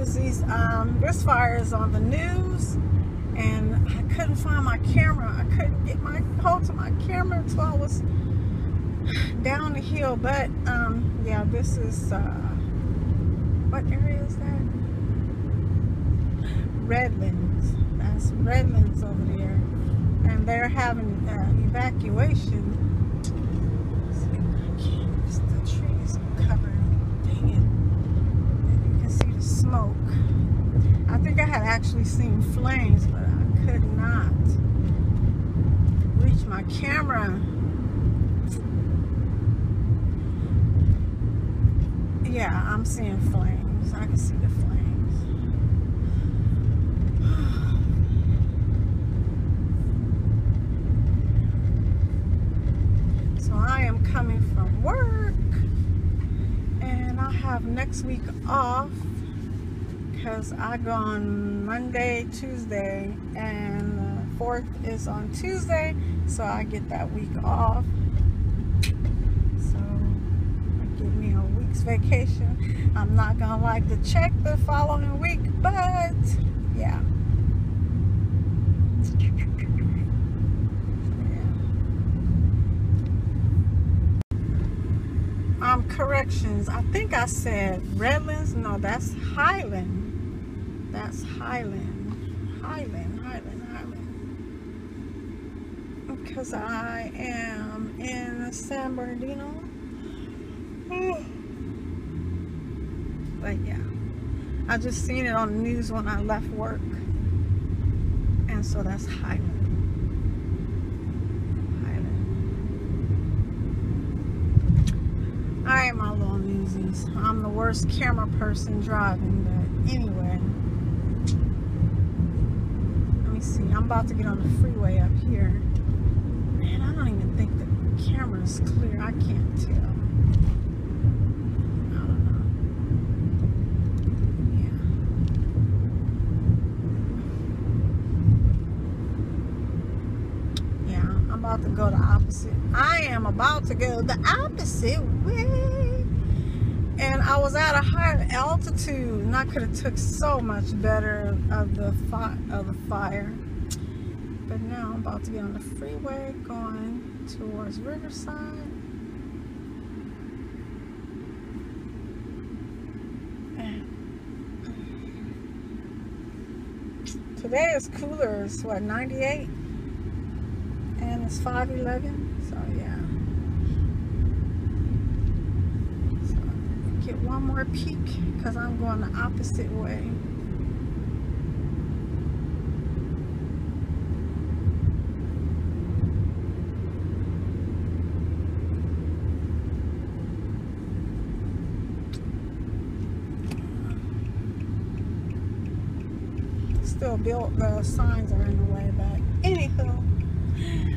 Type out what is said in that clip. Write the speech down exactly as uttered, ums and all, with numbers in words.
newsies. Um, this fire is on the news, and I couldn't find my camera. I couldn't get my hold to my camera until I was down the hill. But um, yeah, this is uh, what area is that? Redlands. That's Redlands over there, and they're having uh, evacuation. Smoke. I think I had actually seen flames, but I could not reach my camera. Yeah, I'm seeing flames. I can see the flames. So I am coming from work, and I have next week off, because I go on Monday, Tuesday, and the fourth is on Tuesday, so I get that week off. So I give me a week's vacation. I'm not gonna like to check the following week, but yeah. Um, corrections. I think I said Redlands. No, that's Highland. That's Highland, Highland, Highland, Highland. Because I am in San Bernardino. But yeah, I just seen it on the news when I left work. And so that's Highland. Highland. Alright, my little newsies. I'm the worst camera person driving, but anyway. See, I'm about to get on the freeway up here. Man, I don't even think the camera is clear. I can't tell. I don't know. Yeah. Yeah, I'm about to go the opposite. I am about to go the opposite way. And I was at a higher altitude, and I could have took so much better of the fi of the fire. But now I'm about to get on the freeway going towards Riverside. And today is cooler. It's what, ninety-eight, and it's five eleven. So yeah. Get one more peek, because I'm going the opposite way. Still built, the signs are in the way, but anywho,